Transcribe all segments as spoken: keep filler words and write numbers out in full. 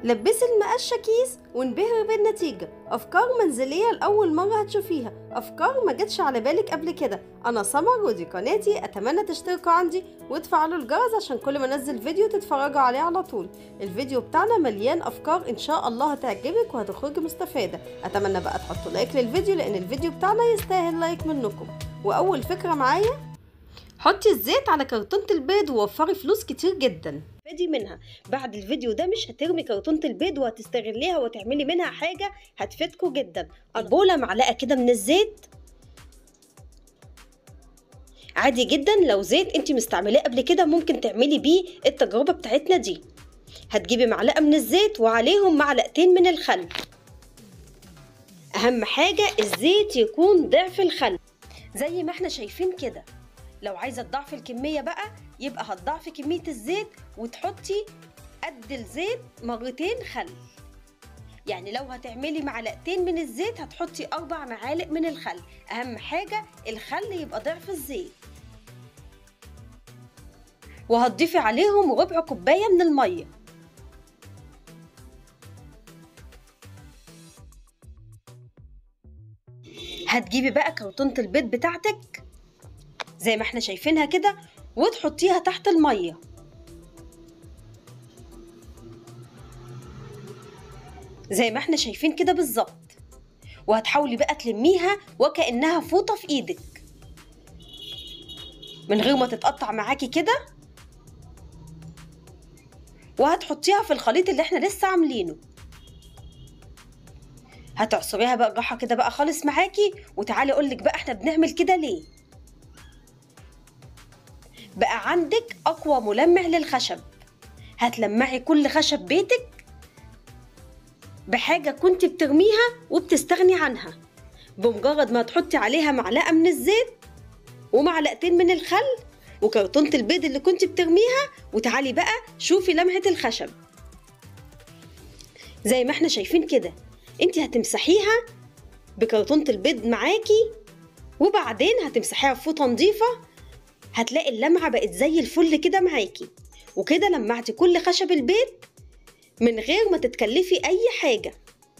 لبسي المقشة كيس وانبهري بالنتيجة. أفكار منزلية لأول مرة هتشوفيها، أفكار ما جتش على بالك قبل كده. أنا سمر ودي قناتي، أتمنى تشتركوا عندي وتفعلوا الجرس عشان كل ما انزل فيديو تتفرجوا عليه على طول. الفيديو بتاعنا مليان أفكار إن شاء الله هتعجبك وهتخرجي مستفادة. أتمنى بقى تحطوا لايك للفيديو لأن الفيديو بتاعنا يستاهل لايك منكم. وأول فكرة معايا، حطي الزيت على كرتونة البيض ووفري فلوس كتير جدا. فادي منها بعد الفيديو ده مش هترمي كرتونة البيض وهتستغليها وتعملي منها حاجة هتفيدكم جدا. البولة معلقة كده من الزيت عادي جدا، لو زيت انت مستعملاه قبل كده ممكن تعملي بيه التجربة بتاعتنا دي. هتجيبي معلقة من الزيت وعليهم معلقتين من الخل. اهم حاجة الزيت يكون ضعف الخل زي ما احنا شايفين كده. لو عايزة تضعفي الكمية بقى يبقى هتضعفي كمية الزيت وتحطي قد الزيت مرتين خل. يعني لو هتعملي معلقتين من الزيت هتحطي أربع معالق من الخل. أهم حاجة الخل يبقى ضعف الزيت. وهتضيفي عليهم ربع كوباية من المية. هتجيبي بقى كرتونة البيض بتاعتك زي ما احنا شايفينها كده وتحطيها تحت المية. زي ما احنا شايفين كده بالظبط. وهتحاولي بقى تلميها وكأنها فوطة في ايدك من غير ما تتقطع معاكي كده. وهتحطيها في الخليط اللي احنا لسه عاملينه. هتعصريها بقى بالراحة كده بقى خالص معاكي. وتعالي اقولك بقى احنا بنعمل كده ليه. بقى عندك اقوى ملمع للخشب. هتلمعي كل خشب بيتك بحاجة كنت بترميها وبتستغني عنها بمجرد ما تحطي عليها معلقة من الزيت ومعلقتين من الخل وكرتونة البيض اللي كنت بترميها. وتعالي بقى شوفي لمعة الخشب زي ما احنا شايفين كده. انت هتمسحيها بكرتونة البيض معاكي وبعدين هتمسحيها بفوطة نظيفة. هتلاقي اللمعة بقت زي الفل كده معاكي. وكده لمعتي كل خشب البيت من غير ما تتكلفي اي حاجة.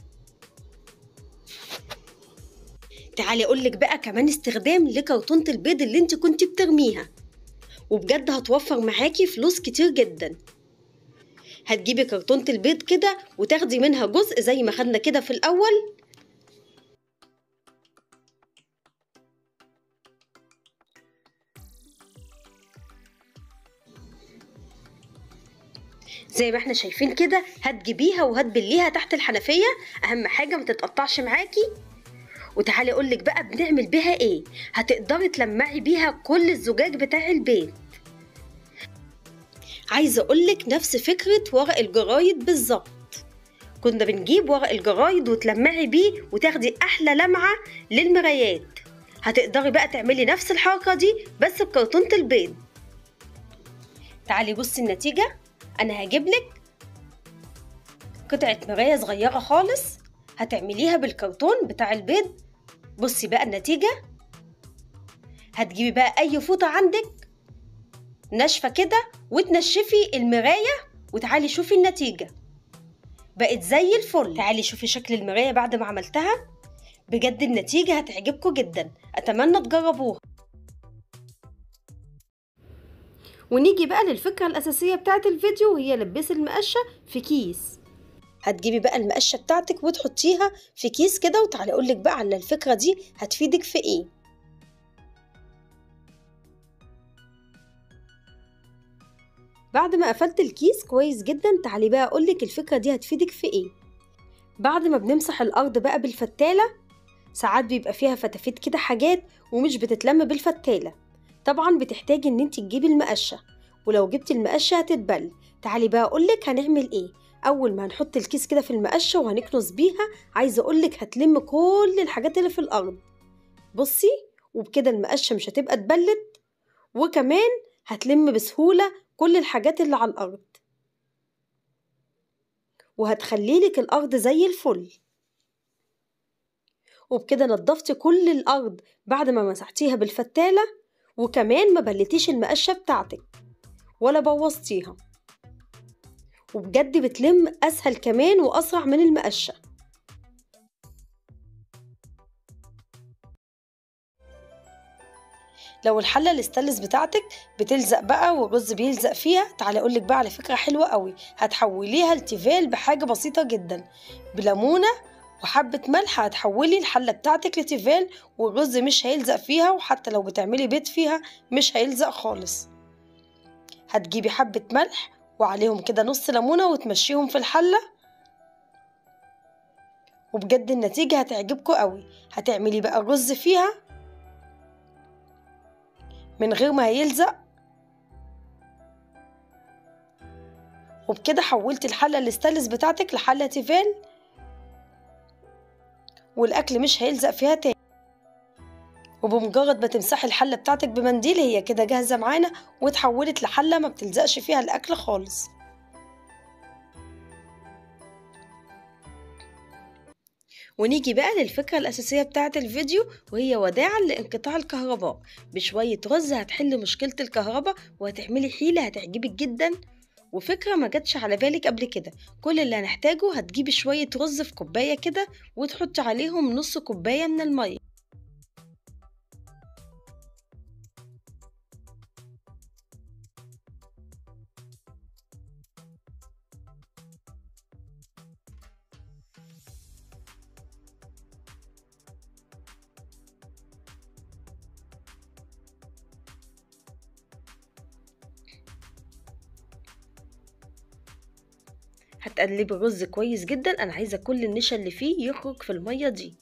تعالي اقولك بقى كمان استخدام لكرتونة البيض اللي انت كنت بترميها وبجد هتوفر معاكي فلوس كتير جدا. هتجيبي كرتونة البيض كده وتاخدي منها جزء زي ما خدنا كده في الاول. زي ما احنا شايفين كده. هتجيبيها وهتبليها تحت الحنفية. اهم حاجة ما تتقطعش معاكي. وتعالي اقولك بقى بنعمل بيها ايه. هتقدري تلمعي بيها كل الزجاج بتاع البيت. عايزة اقولك نفس فكرة ورق الجرايد بالظبط. كنا بنجيب ورق الجرايد وتلمعي بيه وتاخدي احلى لمعة للمرايات. هتقدري بقى تعملي نفس الحركة دي بس بكرتونة البيض. تعالي بصي النتيجة. انا هجيبلك قطعة مراية صغيرة خالص هتعمليها بالكرتون بتاع البيض. بصي بقى النتيجة. هتجيبي بقى اي فوطة عندك ناشفة كده وتنشفي المراية وتعالي شوفي النتيجة بقت زي الفل. تعالي شوفي شكل المراية بعد ما عملتها. بجد النتيجة هتعجبكم جدا. اتمنى تجربوها. ونيجي بقى للفكرة الأساسية بتاعت الفيديو وهي لبسي المقشة في كيس. هتجيبي بقى المقشة بتاعتك وتحطيها في كيس كده. وتعالي أقولك بقى على الفكرة دي هتفيدك في ايه. بعد ما قفلت الكيس كويس جدا تعالي بقى أقولك الفكرة دي هتفيدك في ايه. بعد ما بنمسح الأرض بقى بالفتالة ساعات بيبقى فيها فتافيت كده حاجات ومش بتتلم بالفتالة. طبعا بتحتاجي ان انت تجيبي المقشة ولو جبتي المقشة هتتبل. تعالي بقى اقولك هنعمل ايه. اول ما هنحط الكيس كده في المقشة وهنكنس بيها عايزة اقولك هتلم كل الحاجات اللي في الارض. بصي وبكده المقشة مش هتبقى اتبلت وكمان هتلم بسهولة كل الحاجات اللي على الارض وهتخليلك الارض زي الفل. وبكده نضفتي كل الارض بعد ما مسحتيها بالفتالة وكمان ما بلتيش المقشة بتاعتك ولا بوظتيها. وبجد بتلم اسهل كمان واسرع من المقشة. لو الحله الاستانلس بتاعتك بتلزق بقى والرز بيلزق فيها، تعالى اقولك بقى على فكره حلوه قوي. هتحوليها لتيفال بحاجه بسيطه جدا، بليمونه وحبه ملح هتحولي الحله بتاعتك لتيفال، والرز مش هيلزق فيها، وحتى لو بتعملي بيض فيها مش هيلزق خالص. هتجيبي حبه ملح وعليهم كده نص ليمونه وتمشيهم في الحله، وبجد النتيجه هتعجبكم قوي. هتعملي بقى الرز فيها من غير ما هيلزق، وبكده حولت الحله الاستانلس بتاعتك لحله تيفال، والاكل مش هيلزق فيها تاني. وبمجرد ما تمسحي الحله بتاعتك بمنديل هي كده جاهزه معانا، واتحولت لحله ما بتلزقش فيها الاكل خالص. ونيجي بقى للفكرة الأساسية بتاعة الفيديو، وهي وداعا لانقطاع الكهرباء. بشوية رز هتحل مشكلة الكهرباء، وهتعملي حيلة هتعجبك جدا وفكرة ما جاتش على بالك قبل كده. كل اللي هنحتاجه هتجيبي شوية رز في كوباية كده، وتحطي عليهم نص كوباية من المية. هتقلبي الرز كويس جدا، انا عايزه كل النشا اللي فيه يخرج في الميه دي.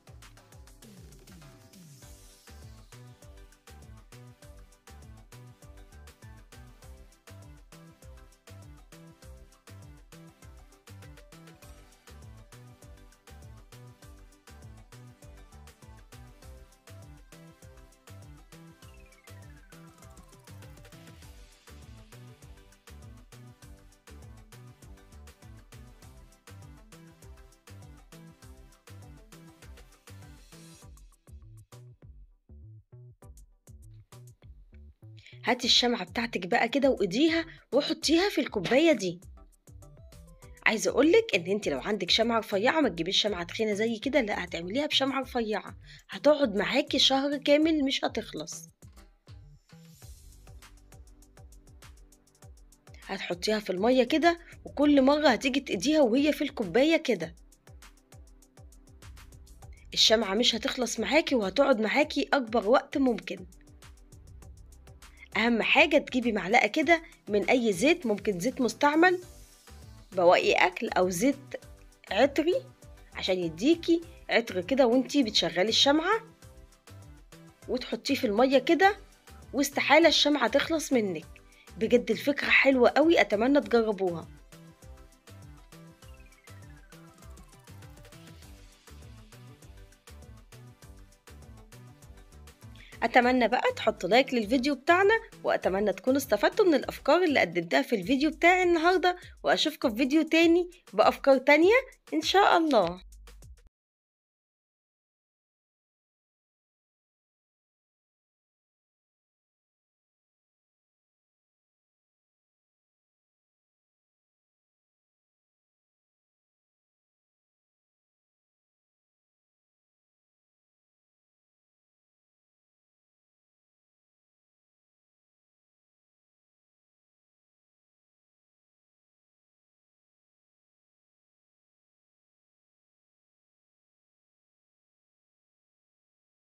هاتي الشمعة بتاعتك بقى كده وايديها وحطيها في الكوباية دي. عايزة اقولك ان انت لو عندك شمعة رفيعة ما تجيبيش شمعة تخينة زي كده، لا هتعمليها بشمعة رفيعة، هتقعد معاكي شهر كامل مش هتخلص. هتحطيها في المية كده، وكل مرة هتيجي تقديها وهي في الكوباية كده. الشمعة مش هتخلص معاكي وهتقعد معاكي اكبر وقت ممكن. اهم حاجة تجيبي معلقة كده من اي زيت، ممكن زيت مستعمل بواقي اكل او زيت عطري عشان يديكي عطر كده وانتي بتشغلي الشمعة، وتحطيه في المية كده، واستحالة الشمعة تخلص منك. بجد الفكرة حلوة قوي، اتمنى تجربوها. اتمنى بقى تحطوا لايك للفيديو بتاعنا، واتمنى تكونوا استفدتوا من الافكار اللي قدمتها في الفيديو بتاعي النهارده، واشوفكم في فيديو تاني بافكار تانية ان شاء الله.